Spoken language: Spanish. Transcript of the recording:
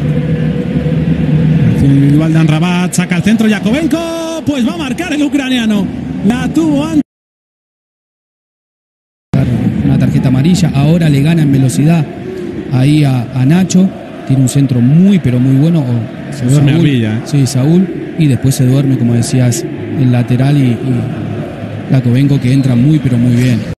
Valdan Rabat saca al centro, Yakovenko, pues va a marcar el ucraniano. La tuvo antes. Una tarjeta amarilla, ahora le gana en velocidad ahí a Nacho, tiene un centro muy pero muy bueno. Se duerme Arvilla. Sí, Saúl, y después se duerme, como decías, el lateral y Yakovenko, que entra muy pero muy bien.